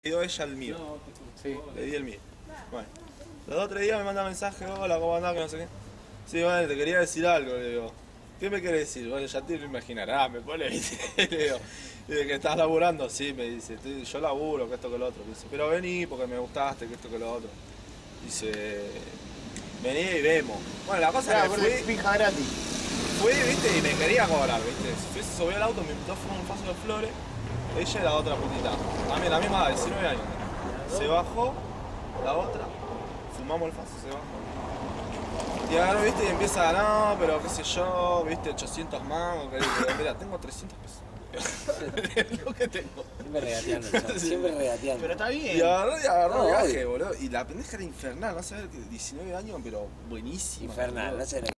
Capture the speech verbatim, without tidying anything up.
dio ella el mío. Sí. Le di el mío. Bueno, los dos o tres días me manda mensaje, hola, ¿cómo andás? Que no sé qué. Sí, bueno, te quería decir algo, le digo. ¿Qué me querés decir? Bueno, ya te lo imaginarás, me pone, ¿viste? Le digo, ¿que estás laburando? Sí, me dice, "Estoy- yo laburo, que esto, que lo otro. Dice, pero vení porque me gustaste, que esto, que lo otro. Dice, vení y vemos. Bueno, la cosa Claro, es que porque fui, fija gratis. fui, viste, y me quería cobrar, viste. Fui, se subió al auto, me invitó a fumar un paso de flores. Ella y la otra putita. También la misma, diecinueve años. Se bajó, la otra, fumamos el faso, se bajó. Y agarro, viste, y empieza, no, pero qué sé yo, viste, ochocientos mangos, que digo, mira, tengo trescientos pesos. Lo que tengo. Siempre regateando, chaval, siempre regateando. Pero está bien. Y agarró, y agarró No, viaje, obvio. boludo. Y la pendeja era infernal, no sabes, diecinueve años, pero buenísima. Infernal, boludo. no sé.